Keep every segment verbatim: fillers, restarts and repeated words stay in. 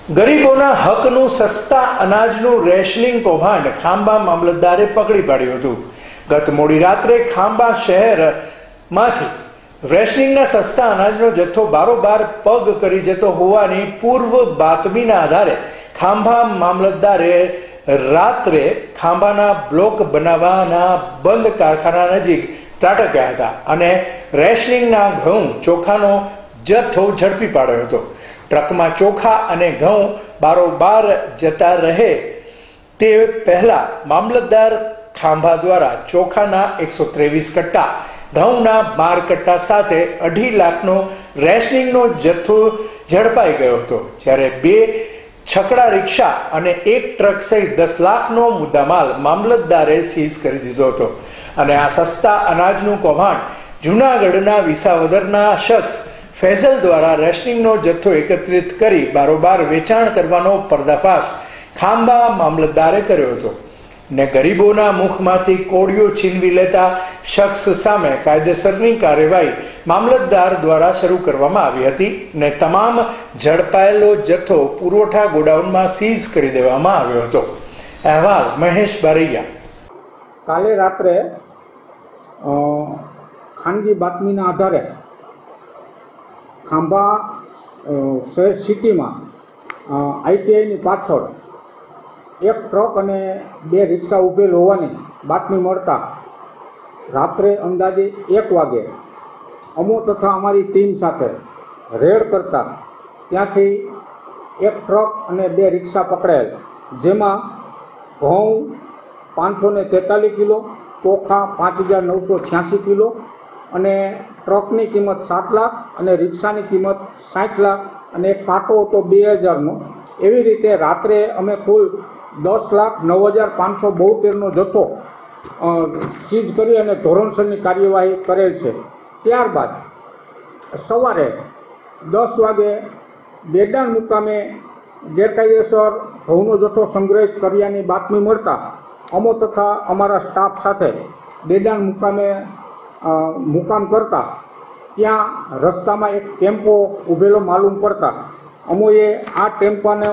ગરીબોના હકનું સસ્તા અનાજનું રેશનિંગ કૌભાંડ ખાંભા મામલતદારે પકડી પાડ્યું હતું। ગત મોડી રાત્રે ખાંભા શહેરમાંથી રેશનિંગના સસ્તા અનાજનો જથ્થો બારોબાર પગ કરી જતો હોવાની પૂર્વ બાતમીના આધારે ખાંભા મામલતદારે રાત્રે ખાંભાના બ્લોક બનાવવાના બંધ કારખાના નજીક ત્રાટક્યા હતા અને રેશનિંગના ઘઉં ચોખાનો જથ્થો ઝડપી પાડ્યો હતો। ટ્રકમાં ચોખા અને ઘઉં બારોબાર જતા રહે તે પહેલા મામલતદાર ખાંભા દ્વારા ચોખાના એકસો ત્રેવીસ કટ્ટા, ઘઉંના બાર કટ્ટા સાથે અઢી લાખનો રેશનિંગનો જથ્થો ઝડપાઈ ગયો હતો, જ્યારે બે છકડા રિક્ષા અને એક ટ્રક સહિત દસ લાખનો મુદ્દામાલ મામલતદારે સીઝ કરી દીધો હતો। અને આ સસ્તા અનાજનું કૌભાંડ જૂનાગઢના વિસાવદરના શખ્સ ફેઝલ દ્વારા રેશનિંગનો જથ્થો એકત્રિત કરી બારોબાર વેચાણ કરવાનો પર્દાફાશ ખાંભા મામલતદારે કર્યો હતો ને ગરીબોના મુખમાંથી કોળીઓ છીનવી લેતા શખ્સ સામે કાયદેસરની કાર્યવાહી મામલતદાર દ્વારા શરૂ કરવામાં આવી હતી ને તમામ ઝડપાયેલો જથ્થો પુરવઠા ગોડાઉનમાં સીઝ કરી દેવામાં આવ્યો હતો। અહેવાલ મહેશ બારૈયા। કાલે રાત્રે ખાનગી બાતમીના આધારે ખાંભા શહેર સિટીમાં આઈટીઆઈની પાછળ એક ટ્રક અને બે રિક્ષા ઊભેલ હોવાની બાતમી મળતા રાત્રે અંદાજે એક વાગે અમો તથા અમારી ટીમ સાથે રેડ કરતા ત્યાંથી એક ટ્રક અને બે રિક્ષા પકડાયેલ, જેમાં ઘઉં પાંચસો ને તેતાલીસ કિલો, ચોખા પાંચ હજાર નવસો છ્યાસી કિલો અને ટ્રકની કિંમત સાત લાખ અને રિક્ષાની કિંમત સાઠ લાખ અને એક કાંટો હતો બે હજારનો। એવી રીતે રાત્રે અમે કુલ દસ લાખ નવ હજાર પાંચસો બોતેરનો જથ્થો સીઝ કરી અને ધોરણસરની કાર્યવાહી કરેલ છે। ત્યારબાદ સવારે દસ વાગે બેડાણ મુકામે ગેરકાયદેસર ઘઉંનો જથ્થો સંગ્રહિત કર્યાની બાતમી મળતા અમો તથા અમારા સ્ટાફ સાથે બેડાણ મુકામે મુકામ કરતા ત્યાં રસ્તામાં એક ટેમ્પો ઊભેલો માલુમ પડતા અમોએ આ ટેમ્પાને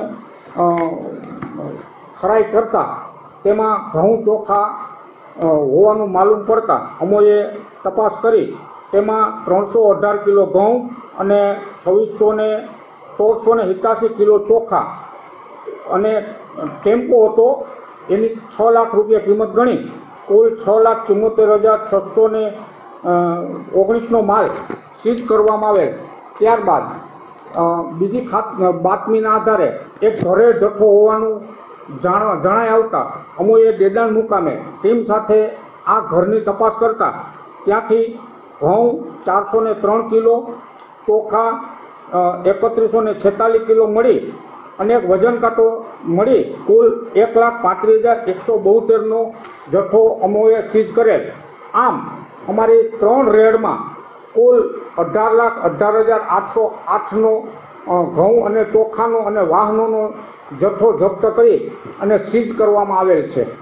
ખરાઈ કરતા તેમાં ઘઉં ચોખા હોવાનું માલુમ પડતા અમોએ તપાસ કરી તેમાં ત્રણસો અઢાર કિલો ઘઉં અને છવ્વીસો ને સોળસો ને સિત્યાસી કિલો ચોખા અને ટેમ્પો હતો એની છ લાખ રૂપિયા કિંમત ગણી કુલ છ લાખ ચુમ્મોતેર હજાર છસો ને ઓગણીસનો માલ સીઝ કરવામાં આવેલ। ત્યારબાદ બીજી ખાત બાતમીના આધારે એક ઘરે જથ્થો હોવાનું જાણવા જણાઈ આવતા અમોએ ડેડાણ મુકામે ટીમ સાથે આ ઘરની તપાસ કરતા ત્યાંથી ઘઉં ચારસો ને ત્રણ કિલો, ચોખા એકત્રીસો ને છેતાલીસ કિલો મળી અને એક વજન કાંટો મળી કુલ એક લાખ પાંત્રીસ હજાર એકસો બોતેરનો જથ્થો અમોએ સીઝ કરેલ। આમ અમારી ત્રણ રેડમાં કુલ અઢાર લાખ અઢાર હજાર આઠસો આઠનો ઘઉં અને ચોખાનો અને વાહનોનો જથ્થો જપ્ત કરી અને સીઝ કરવામાં આવેલ છે।